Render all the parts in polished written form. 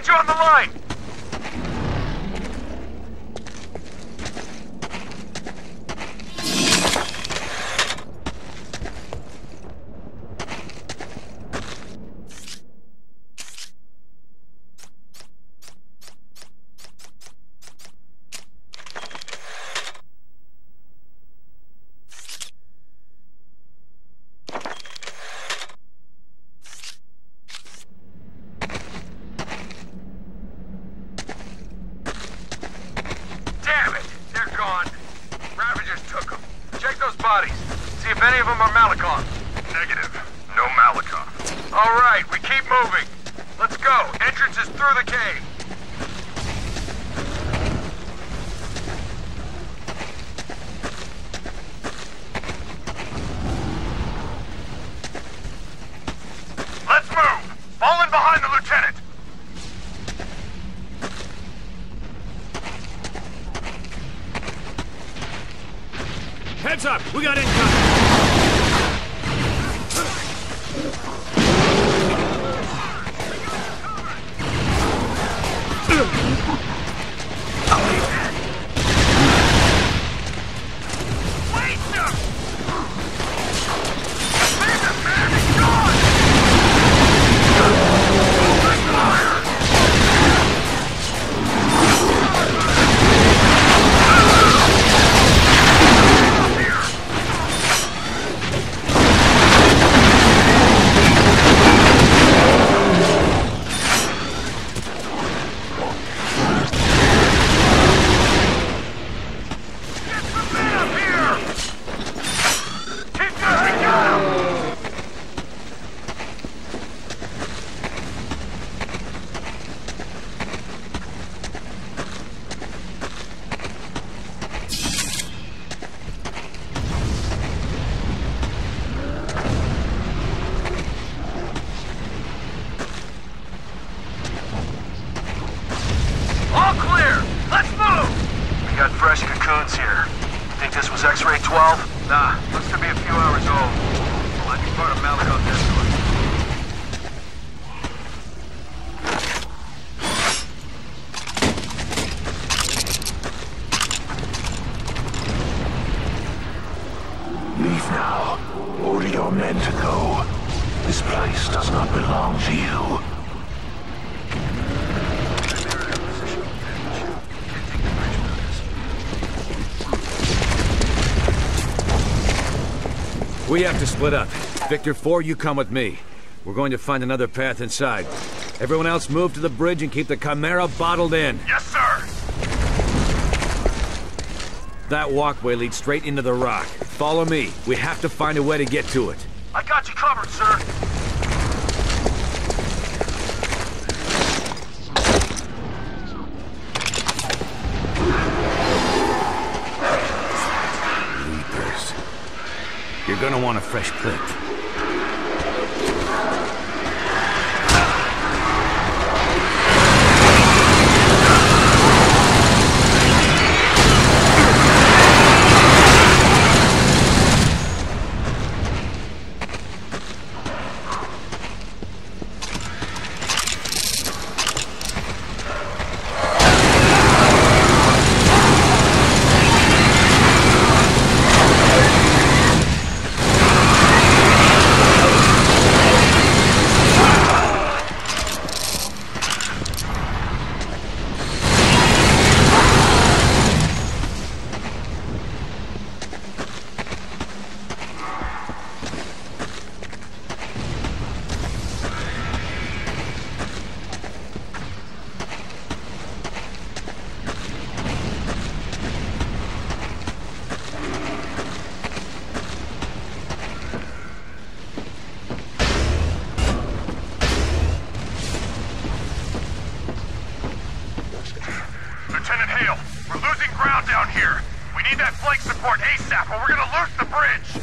get you on the line! See if any of them are Malikov. Negative. No Malikov. All right, we keep moving. Let's go. Entrance is through the cave. Let's move. Fall in behind the lieutenant. Heads up! We got incoming! Fresh cocoons here. Think this was X-Ray 12? Nah, looks to be a few hours old. Might be part of Malikov's escort. Leave now. Order your men to go. This place does not belong to you. We have to split up. Victor 4, you come with me. We're going to find another path inside. Everyone else move to the bridge and keep the Chimera bottled in. Yes, sir! That walkway leads straight into the rock. Follow me. We have to find a way to get to it. I got you covered, sir. You're gonna want a fresh clip. Lieutenant Hale, we're losing ground down here. We need that flank support ASAP or we're gonna lose the bridge.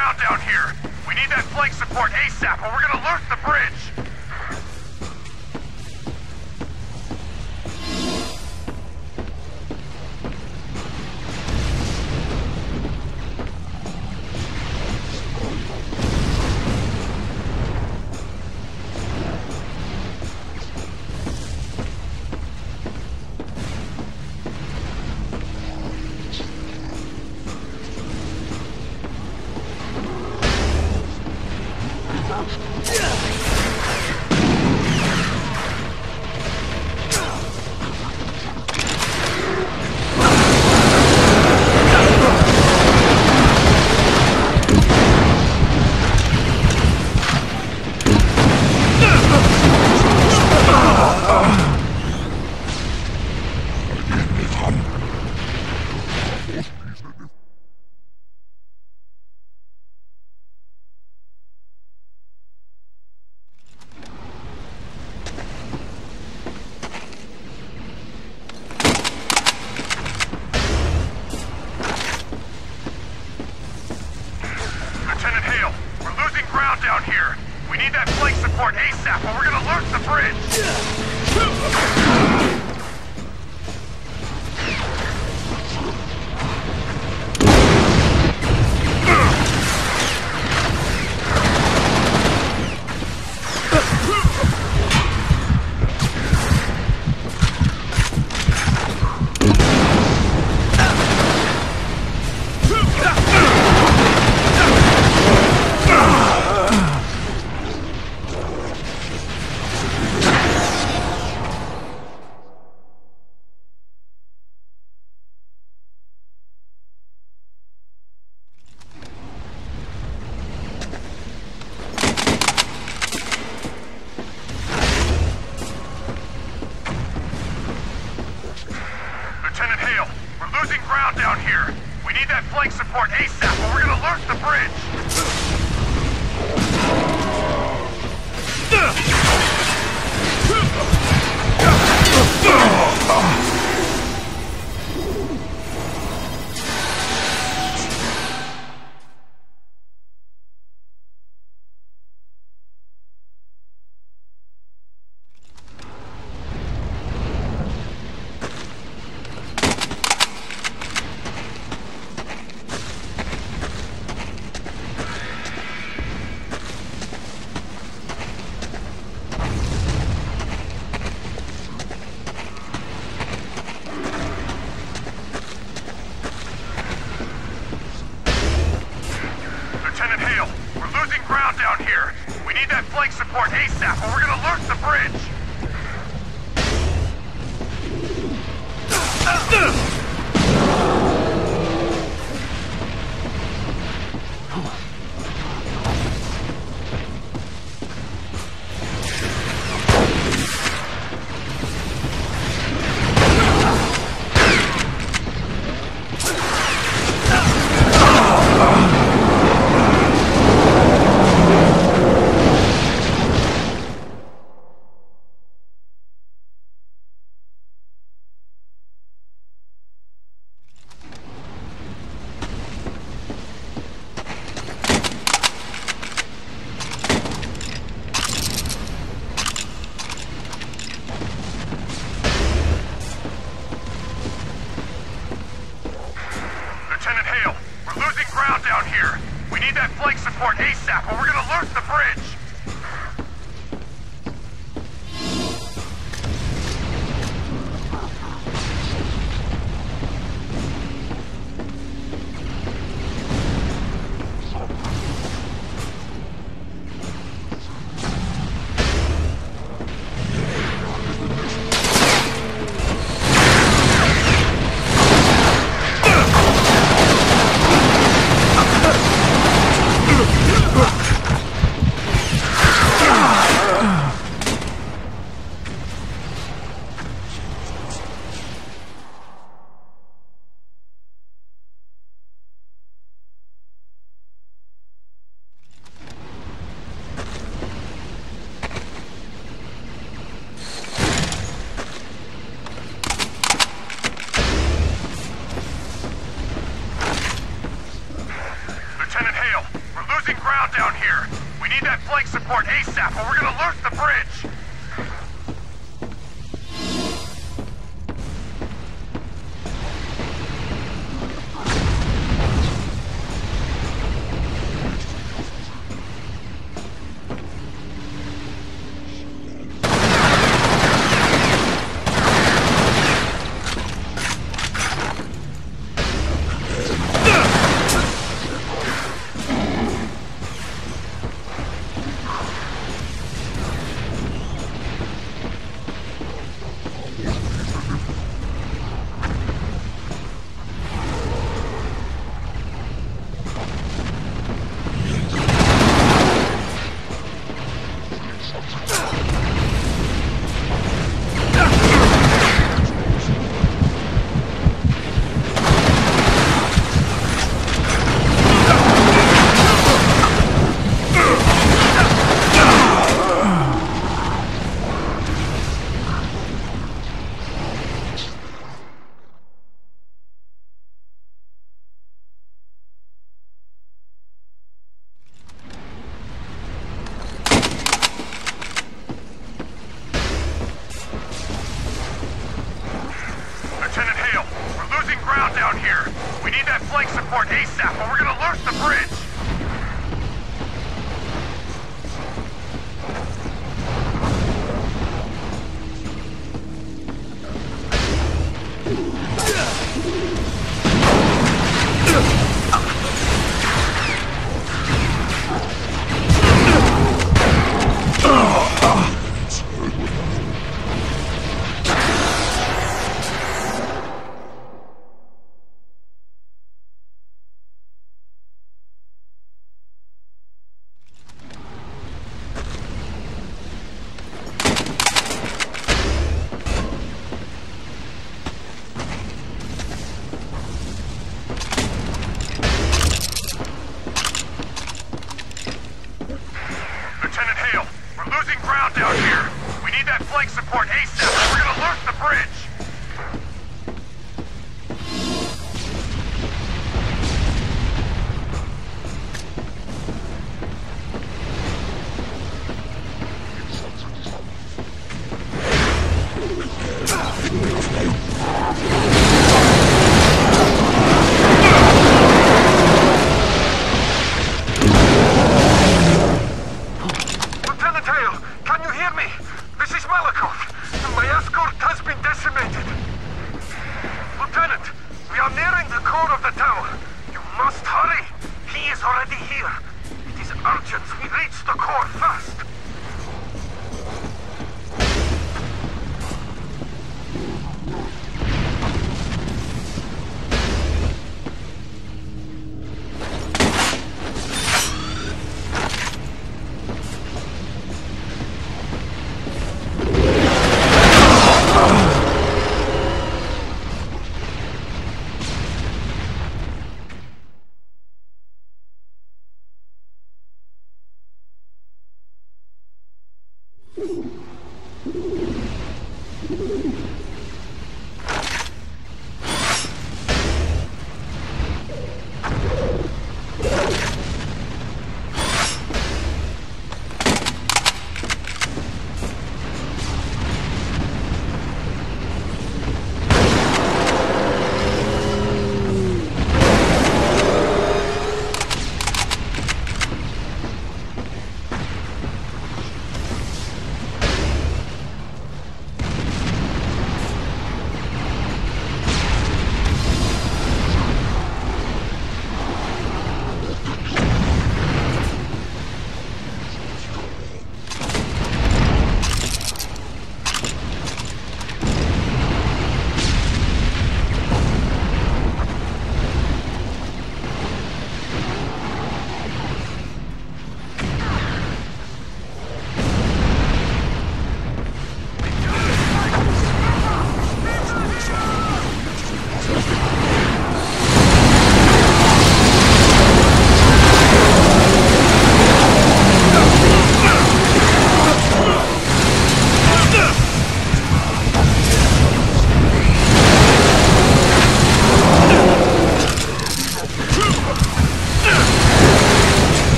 ground down here. We need that flank support ASAP, or we're gonna lose the bridge. Lieutenant Hale, we're losing ground down here. We need that flank support ASAP, or we're gonna lose the bridge. Lieutenant Hale, we're losing ground down here. We need that flank support ASAP, or we're gonna lose the bridge. Lieutenant Hale, we're losing ground down here. We need that flank support ASAP, or we're gonna lose the bridge. Lieutenant Hale, we're losing ground down here. We need that flank support ASAP, or we're gonna lose the bridge. ground down here. We need that flank support ASAP or we're gonna lose the bridge. Lieutenant Hale, we're losing ground down here. We need that flank support ASAP or we're gonna lose the bridge.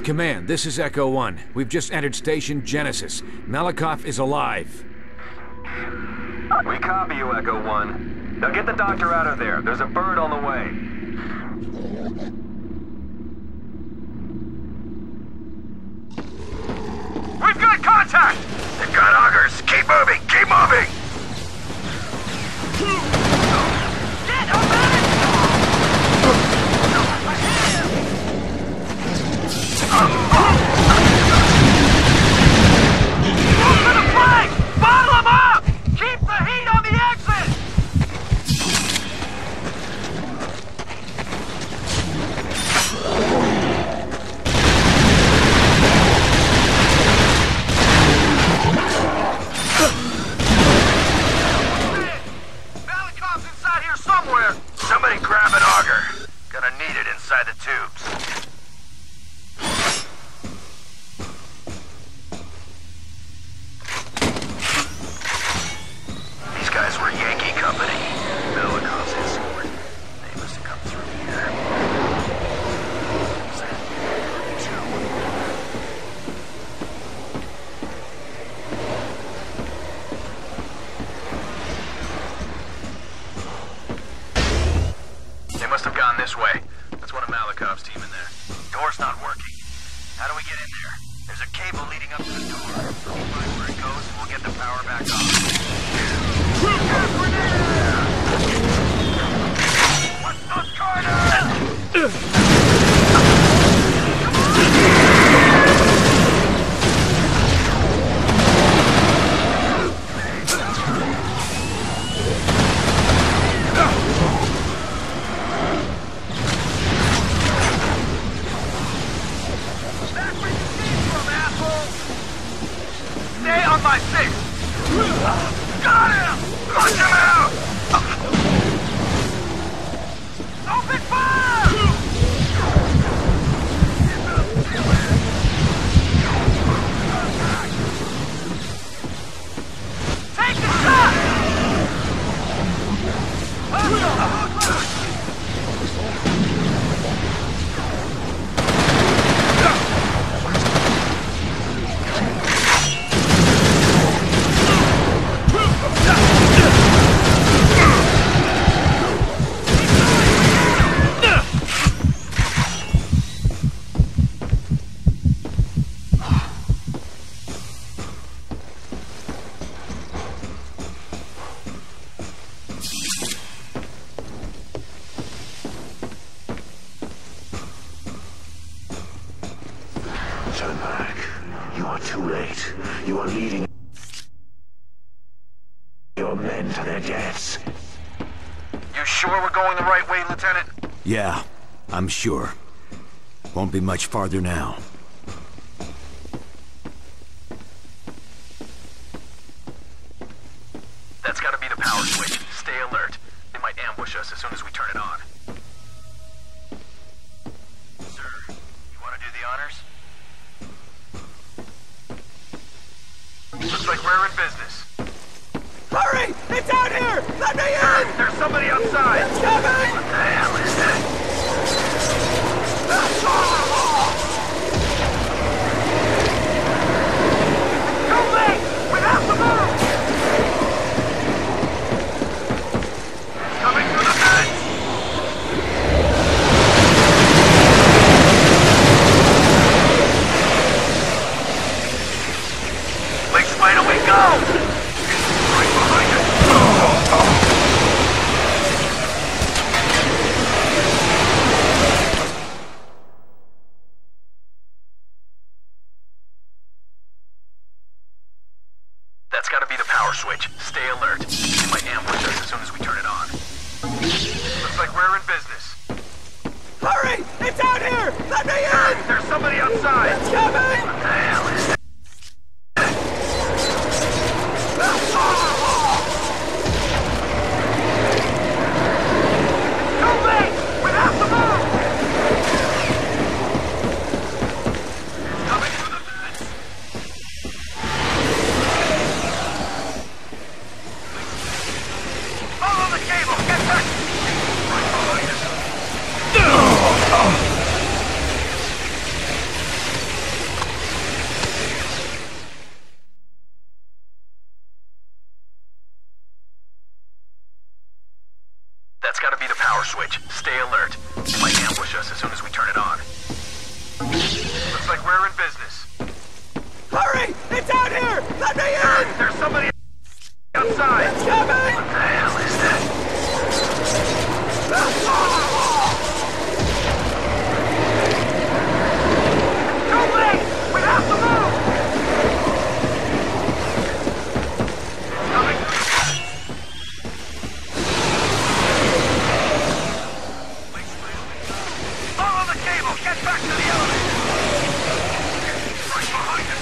Command, this is Echo 1. We've just entered Station Genesis. Malakoff is alive. We copy you, Echo 1. Now get the doctor out of there. There's a bird on the way. We've got contact! They've got augers! Keep moving! Keep moving! Get a medic! Move to the flank! Bottle them up! Keep the heat on the exit! Malakoff's inside here somewhere! Somebody grab an auger. Gonna need it inside the tubes. These guys were Yankee Company. Malakoff's escort. They must have come through here. They must have gone this way. That's one of Malakoff's team in there. Door's not working. How do we get in there? There's a cable leading up to the door. We'll find where it goes and we'll get the power back on. What's those Stay on my six! Got him! Punch him out! Open fire! Take the shot! Turn back. You are too late. You are leading your men to their deaths. You sure we're going the right way, Lieutenant? Yeah, I'm sure. Won't be much farther now. That's gotta be the power switch. Stay alert. They might ambush us as soon as we turn it on. Sir, you wanna do the honors? Looks like we're in business. Hurry! It's out here! Let me Sir, in! there's somebody outside! It's coming! What the hell is that? Too late! We have to move! It's coming through the vents! Blake's right away, go! Right behind us! That's gotta be the power switch. Stay alert. They might ambush us as soon as we turn it on. Looks like we're in business. Hurry! It's out here! Let me Sir, in! there's somebody outside! It's coming! What the hell is that? Too late! We have to move! It's coming through the vents! Follow the cable! Get back! Right behind us. That's gotta be the power switch. Stay alert. It might ambush us as soon as we turn it on. Looks like we're in business. Hurry! It's out here! Let me in! There's somebody outside! It's coming! What the hell is that? Too late! We have to move! It's coming! Follow the cable! Get back to the elevator! Right behind us!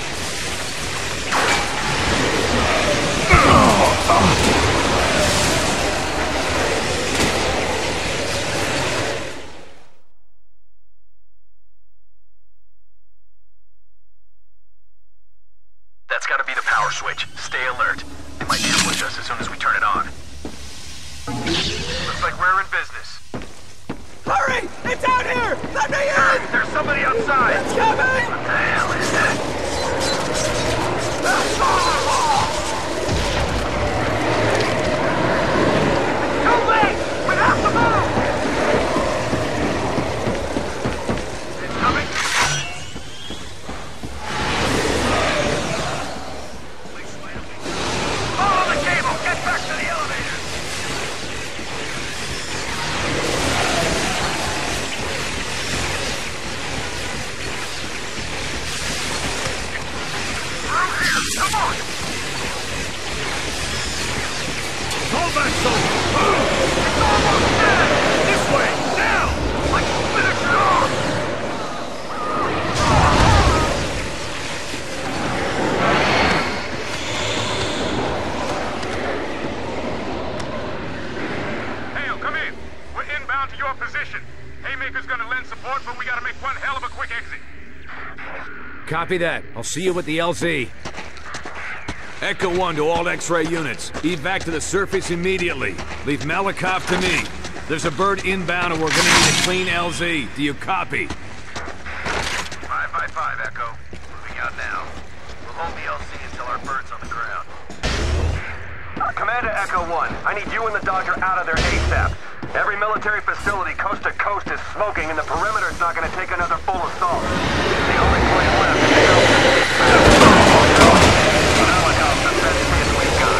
That's gotta be the power switch. Stay alert. It might ambush us as soon as we turn it on. Looks like we're in business. Hurry! It's out here! Let me in! There's somebody outside! It's coming! What the hell is that? Too late! We have to move! It's coming! Follow the cable! Get back to the elevator! Through here! Come on! Hold back, soldier! It's almost dead! This way! Now! Like finish it off! Hale, come in. We're inbound to your position. Haymaker's gonna lend support, but we gotta make one hell of a quick exit. Copy that. I'll see you with the LZ. Echo 1 to all X-ray units. Evac to the surface immediately. Leave Malakoff to me. There's a bird inbound and we're gonna need a clean LZ. Do you copy? 5 Echo. Moving out now. We'll hold the LC until our bird's on the ground. Commander Echo 1, I need you and the Doctor out of there ASAP. Every military facility coast to coast is smoking and the perimeter's not gonna take another full assault. The only plan left is to go. Malakoff's the best chance we've got.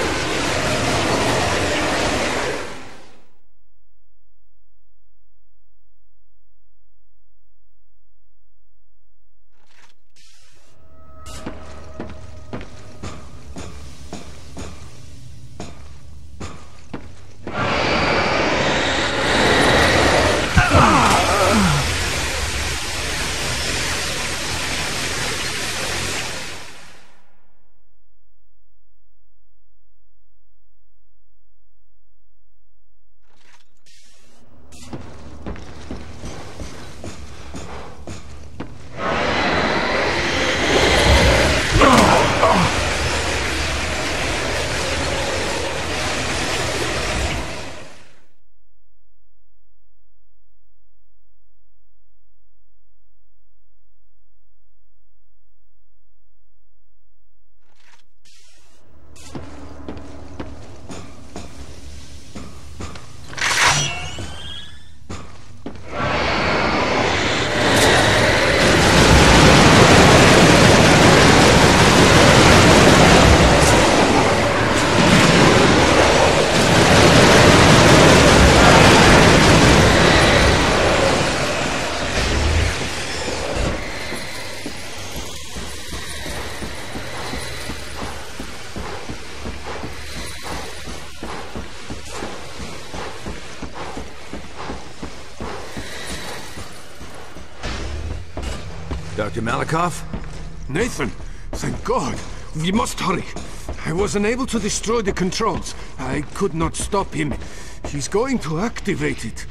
Dr. Malakoff? Nathan, thank God. We must hurry. I was unable to destroy the controls. I could not stop him. He's going to activate it.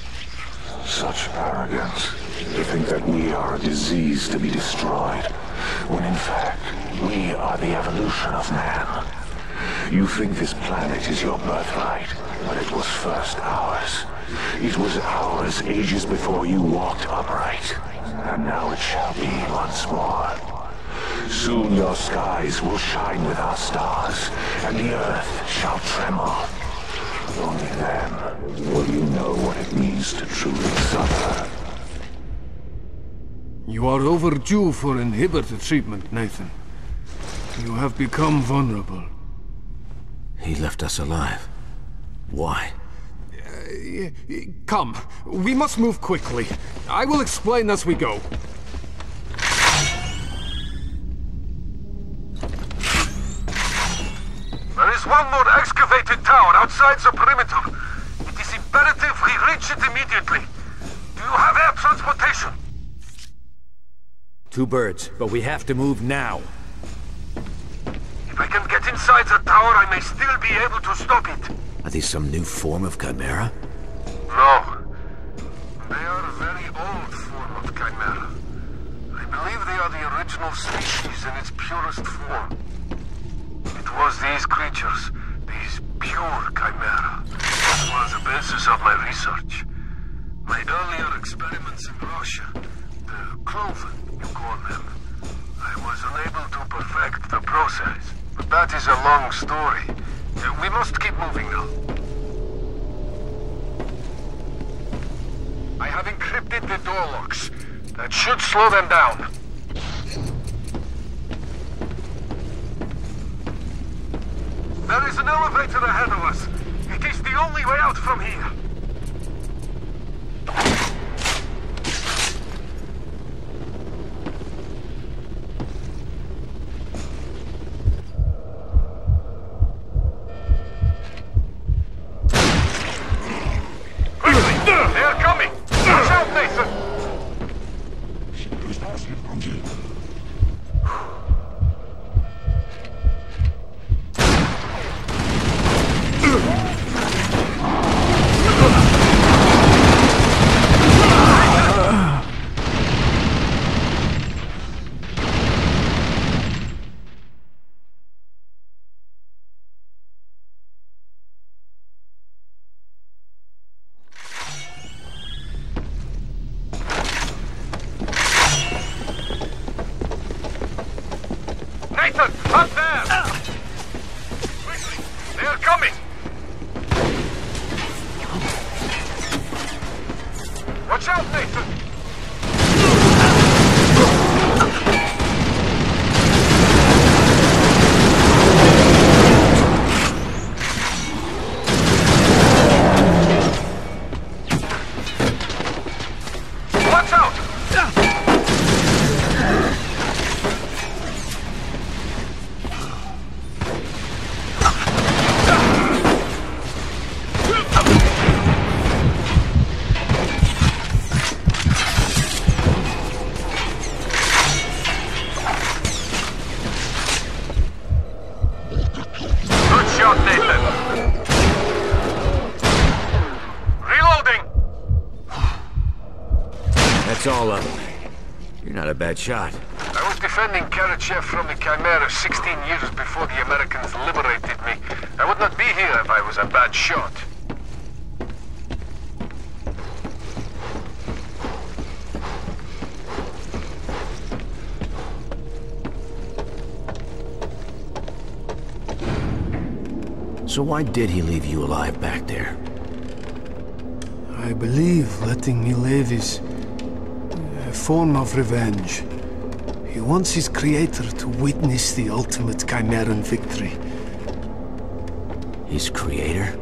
Such arrogance. To think that we are a disease to be destroyed, when in fact, we are the evolution of man. You think this planet is your birthright, but it was first ours. It was ours ages before you walked upright. And now it shall be once more. Soon your skies will shine with our stars, and the earth shall tremble. Only then will you know what it means to truly suffer. You are overdue for inhibitor treatment, Nathan. You have become vulnerable. He left us alive. Why? Come, we must move quickly. I will explain as we go. There is one more excavated tower outside the perimeter. It is imperative we reach it immediately. Do you have air transportation? 2 birds, but we have to move now. If I can get inside the tower, I may still be able to stop it. Are these some new form of Chimera? No. They are a very old form of Chimera. I believe they are the original species in its purest form. It was these creatures, these pure Chimera, that was the basis of my research. My earlier experiments in Russia, the Cloven, you call them, I was unable to perfect the process. But that is a long story. We must keep moving now. I have encrypted the door locks. That should slow them down. There is an elevator ahead of us. It is the only way out from here. Quickly! They are coming! Watch out, Nathan! Nathan, up there! Quickly! They are coming! Watch out, Nathan! Watch out! Good shot, Nathan. Reloading. That's all of them. You're not a bad shot. I was defending Karachev from the Chimera 16 years before the Americans liberated me. I would not be here if I was a bad shot. So why did he leave you alive back there? I believe letting me live is a form of revenge. He wants his creator to witness the ultimate Chimeran victory. His creator?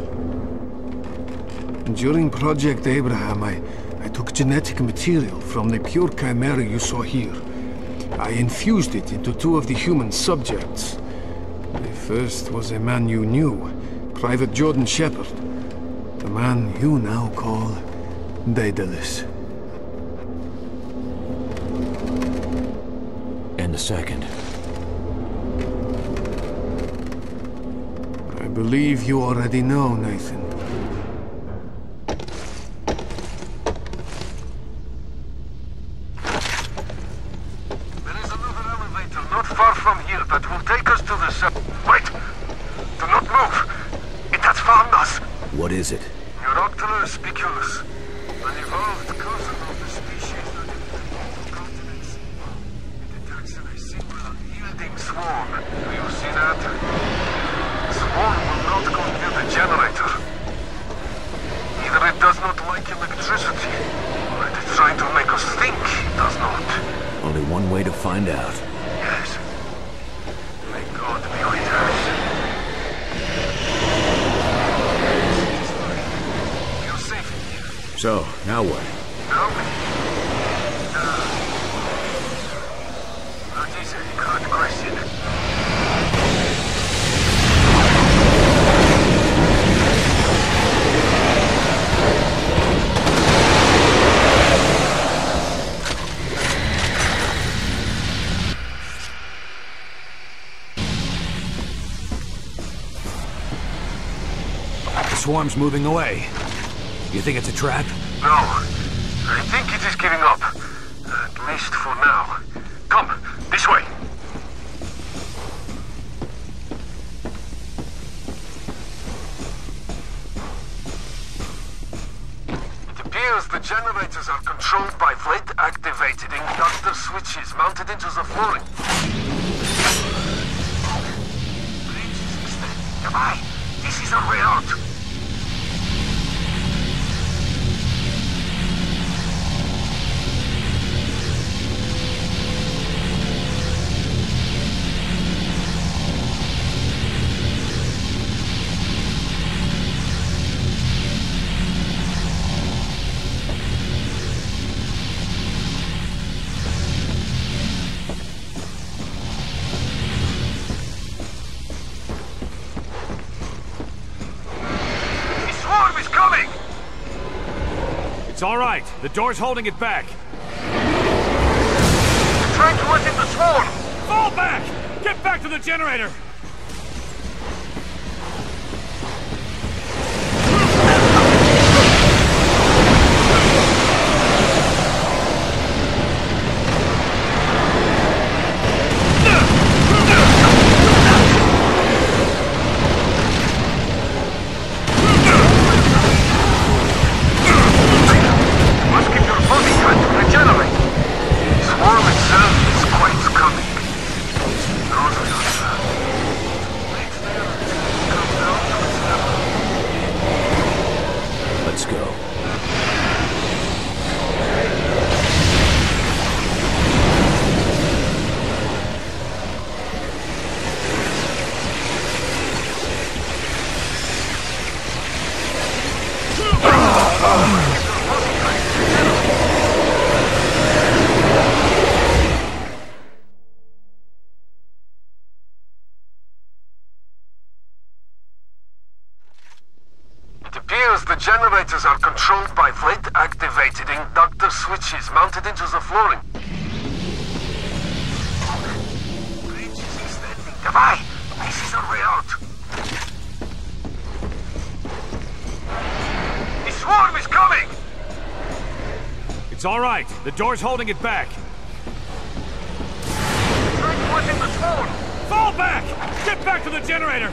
During Project Abraham, I took genetic material from the pure Chimera you saw here. I infused it into 2 of the human subjects. The first was a man you knew, Private Jordan Shepard. The man you now call Daedalus. And the second? I believe you already know, Nathan. There is another elevator not far from here that will take us to the Wait! Do not move! It has found us! What is it? Neuroptera spiculus, an evolved cousin of the species that inhabit all continents. It attacks in a single unyielding swarm. Do you see that? The swarm will not go near the generator. So, now what? No? That is a good question. The swarm's moving away. You think it's a trap? No. I think it is giving up. At least for now. Come, this way. It appears the generators are controlled by Blade-activated inductor switches mounted into the flooring. Bridge is extending. Goodbye. This is a way out. It's all right. The door's holding it back. They're trying to let in the swarm! Fall back! Get back to the generator! The generators are controlled by Blade-activated inductor switches mounted into the flooring. Bridge is extending. Goodbye. This is a way out. The swarm is coming! It's all right. The door's holding it back. Try to let in the swarm! Fall back! Get back to the generator!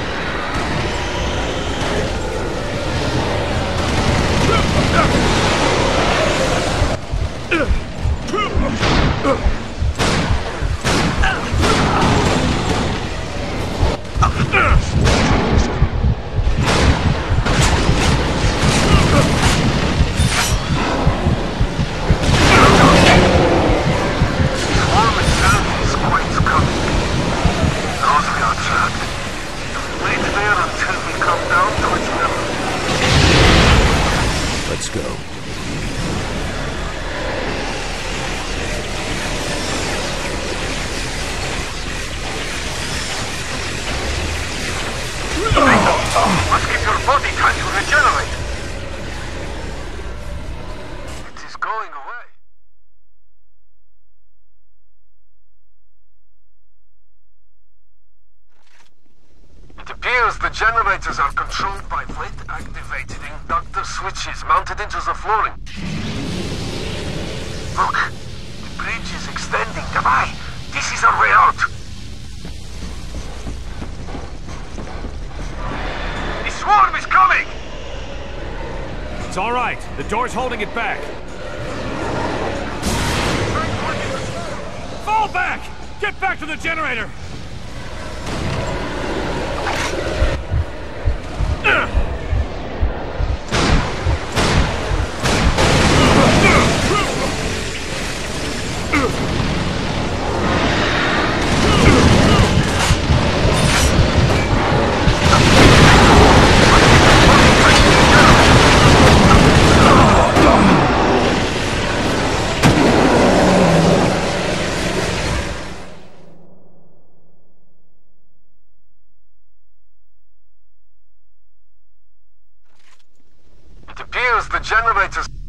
Let's go. Must give your body time to regenerate. It is going away. It appears the generators are controlled by Blade-activated inductor switches mounted into the flooring. Look, the bridge is extending. Goodbye. This is our way out. The swarm is coming! It's all right. The door's holding it back. Fall back! Get back to the generator! the generators...